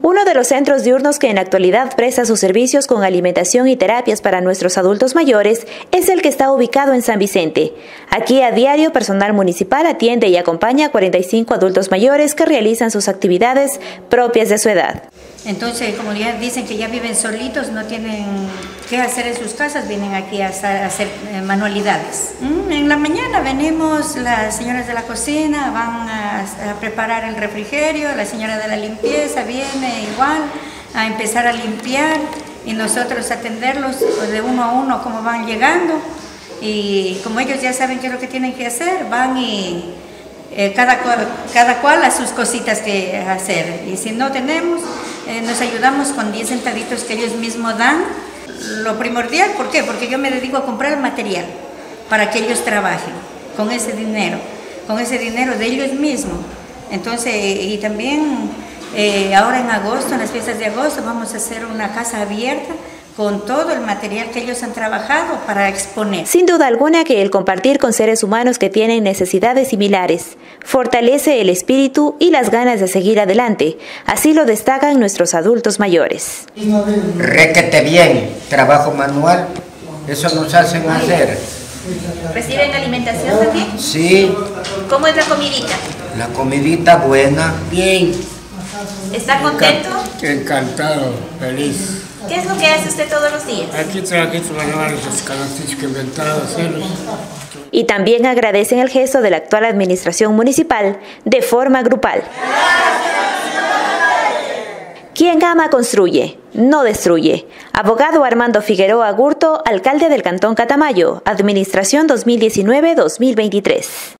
Uno de los centros diurnos que en la actualidad presta sus servicios con alimentación y terapias para nuestros adultos mayores es el que está ubicado en San Vicente. Aquí a diario personal municipal atiende y acompaña a 45 adultos mayores que realizan sus actividades propias de su edad. Entonces, como ya dicen que ya viven solitos, no tienen qué hacer en sus casas, vienen aquí a hacer manualidades. En la mañana venimos, las señoras de la cocina van a preparar el refrigerio, la señora de la limpieza viene igual a empezar a limpiar y nosotros atenderlos de uno a uno como van llegando, y como ellos ya saben qué es lo que tienen que hacer, van y cada cual a sus cositas que hacer, y si no tenemos, nos ayudamos con 10 centavitos que ellos mismos dan. Lo primordial, ¿por qué? Porque yo me dedico a comprar el material para que ellos trabajen con ese dinero de ellos mismos. Entonces, y también ahora en agosto, en las fiestas de agosto, vamos a hacer una casa abierta con todo el material que ellos han trabajado para exponer. Sin duda alguna que el compartir con seres humanos que tienen necesidades similares fortalece el espíritu y las ganas de seguir adelante. Así lo destacan nuestros adultos mayores. Requete bien, trabajo manual, eso nos hacen hacer. ¿Reciben alimentación también? Sí. ¿Cómo es la comidita? La comidita buena. Bien. ¿Está contento? Encantado, feliz. ¿Qué es lo que hace usted todos los días? Aquí trabajamos los canastillos que inventado hacerlos. Y también agradecen el gesto de la actual administración municipal de forma grupal. Quien ama construye, no destruye. Abogado Armando Figueroa Gurto, alcalde del Cantón Catamayo, Administración 2019-2023.